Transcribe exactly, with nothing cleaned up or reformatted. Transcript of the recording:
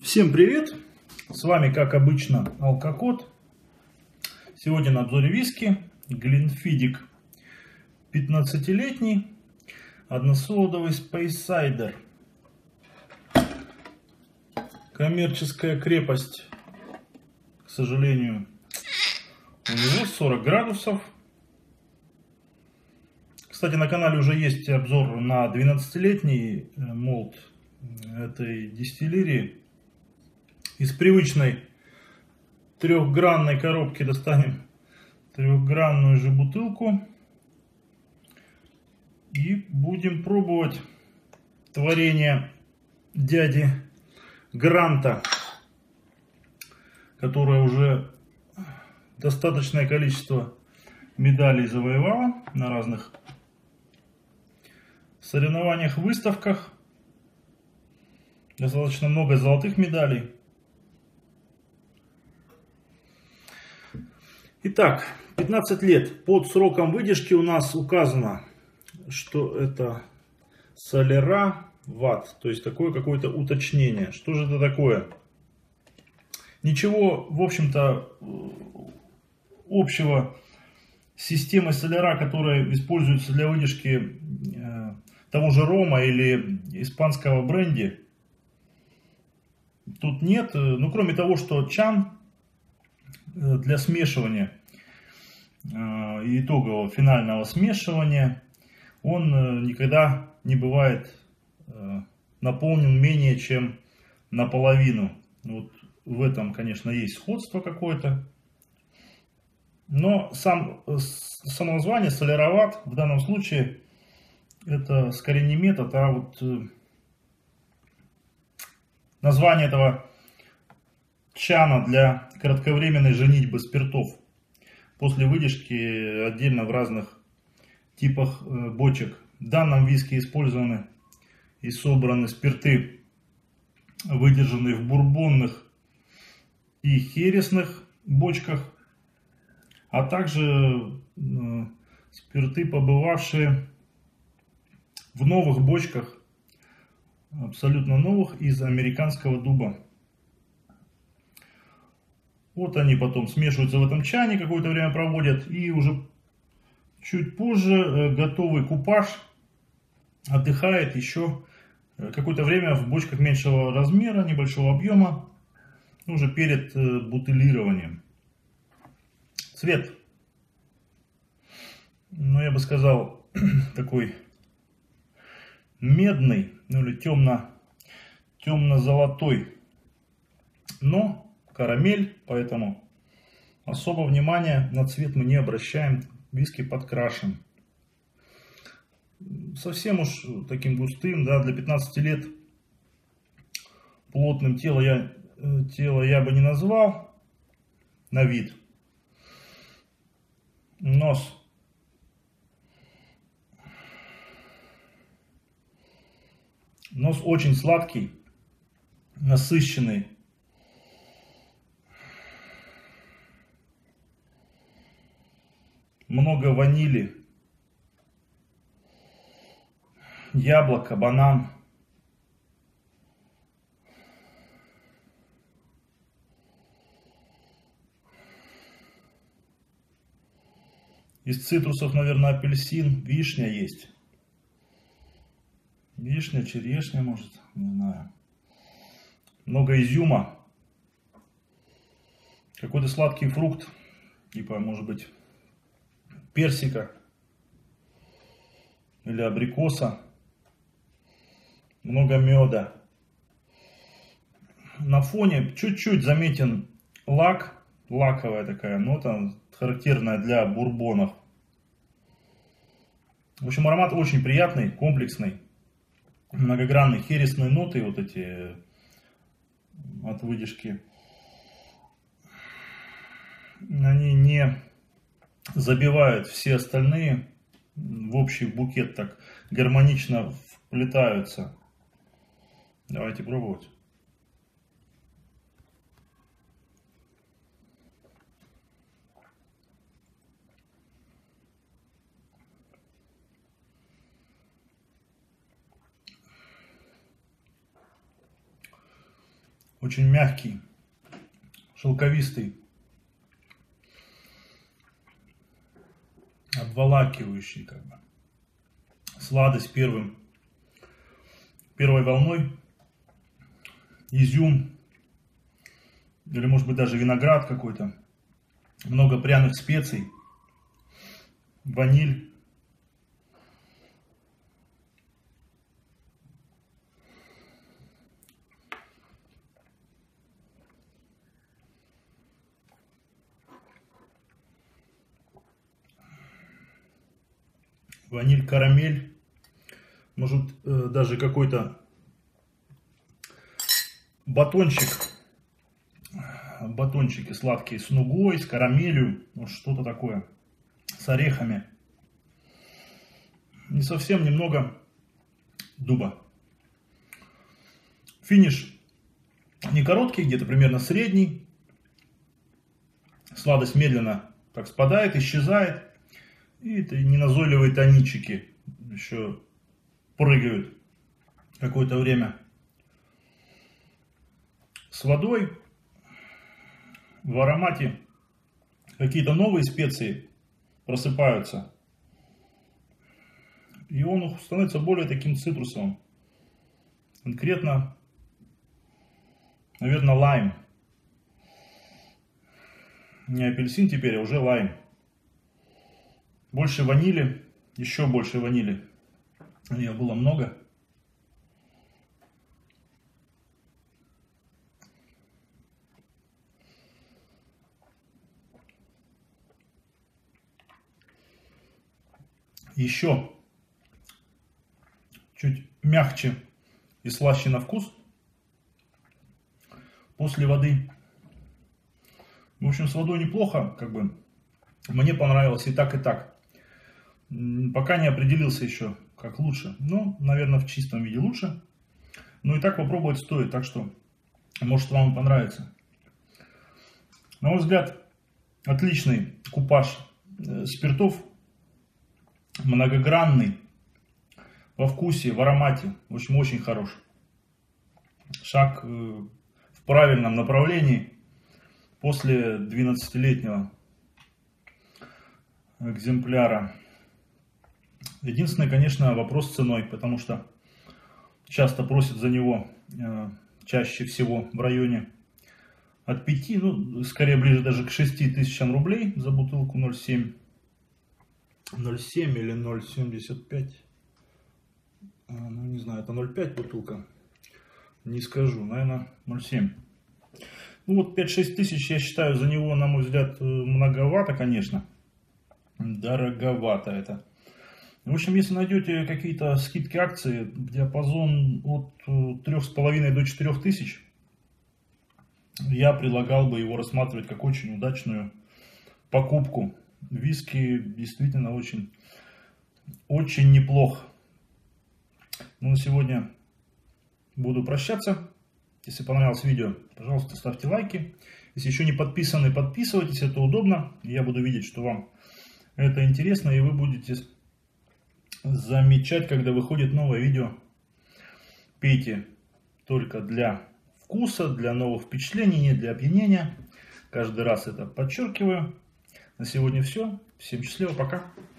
Всем привет! С вами, как обычно, Алкокод. Сегодня на обзоре виски Glenfiddich пятнадцатилетний односолодовый Speyside. Коммерческая крепость, к сожалению, у него сорок градусов. Кстати, на канале уже есть обзор на двенадцатилетний молд этой дистиллерии. Из привычной трехгранной коробки достанем трехгранную же бутылку и будем пробовать творение дяди Гранта, которое уже достаточное количество медалей завоевало на разных соревнованиях, выставках. Достаточно много золотых медалей. Итак, пятнадцать лет. Под сроком выдержки у нас указано, что это Solera ватт. То есть такое какое-то уточнение. Что же это такое? Ничего, в общем-то, общего с системой Solera, которая используется для выдержки того же рома или испанского бренди, тут нет. Ну, кроме того, что чан для смешивания, итогового финального смешивания, он никогда не бывает наполнен менее чем наполовину. Вот в этом, конечно, есть сходство какое-то. Но сам, само название Solera ватт в данном случае это скорее не метод, а вот название этого чана для кратковременной женитьбы спиртов после выдержки отдельно в разных типах бочек. В данном виске использованы и собраны спирты, выдержанные в бурбонных и хересных бочках, а также спирты, побывавшие в новых бочках, абсолютно новых, из американского дуба. Вот они потом смешиваются в этом чане, какое-то время проводят, и уже чуть позже готовый купаж отдыхает еще какое-то время в бочках меньшего размера, небольшого объема, уже перед бутылированием. Цвет, ну я бы сказал, такой медный, ну или темно, темно-золотой, но карамель, поэтому особо внимания на цвет мы не обращаем. Виски подкрашен. Совсем уж таким густым, да, для пятнадцати лет плотным тело я, тело я бы не назвал на вид. Нос. Нос очень сладкий, насыщенный. Много ванили, яблоко, банан. Из цитрусов, наверное, апельсин, вишня есть. Вишня, черешня, может, не знаю. Много изюма. Какой-то сладкий фрукт, типа, может быть, персика или абрикоса. Много меда. На фоне чуть-чуть заметен лак, лаковая такая нота, характерная для бурбонов. В общем, аромат очень приятный, комплексный, многогранный, хересные ноты вот эти от выдержки. Они не забивают все остальные, в общий букет так гармонично вплетаются. Давайте пробовать. Очень мягкий, шелковистый, обволакивающий, как бы. Сладость первым, первой волной. Изюм. Или может быть даже виноград какой-то. Много пряных специй. Ваниль. Ваниль, карамель. Может э, даже какой-то батончик. Батончики сладкие с нугой, с карамелью. Вот что-то такое. С орехами. И совсем немного дуба. Финиш не короткий, где-то примерно средний. Сладость медленно так спадает, исчезает. И это неназойливые тонички еще прыгают какое-то время. С водой в аромате какие-то новые специи просыпаются. И он становится более таким цитрусовым. Конкретно, наверное, лайм. Не апельсин теперь, а уже лайм. Больше ванили, еще больше ванили. Ее было много. Еще чуть мягче и слаще на вкус после воды. В общем, с водой неплохо, как бы. Мне понравилось и так, и так. Пока не определился еще, как лучше. Ну, наверное, в чистом виде лучше. Но и так попробовать стоит. Так что, может, вам понравится. На мой взгляд, отличный купаж спиртов. Многогранный. Во вкусе, в аромате. В общем, очень хорош. Шаг в правильном направлении. После двенадцатилетнего экземпляра. Единственный, конечно, вопрос с ценой, потому что часто просят за него э, чаще всего в районе от пяти, ну, скорее ближе даже к шести тысячам рублей за бутылку ноль семь. ноль семь или ноль семьдесят пять. А, ну, не знаю, это ноль пять бутылка. Не скажу, наверное, ноль семь. Ну, вот пять-шесть тысяч, я считаю, за него, на мой взгляд, многовато, конечно. Дороговато это. В общем, если найдете какие-то скидки, акции, диапазон от трёх с половиной до четырёх тысяч, я предлагал бы его рассматривать как очень удачную покупку. Виски действительно очень, очень неплох. Ну, на сегодня буду прощаться. Если понравилось видео, пожалуйста, ставьте лайки. Если еще не подписаны, подписывайтесь, это удобно. Я буду видеть, что вам это интересно, и вы будете замечать, когда выходит новое видео. Пейте только для вкуса, для новых впечатлений, не для опьянения. Каждый раз это подчеркиваю. На сегодня все. Всем счастливо, пока.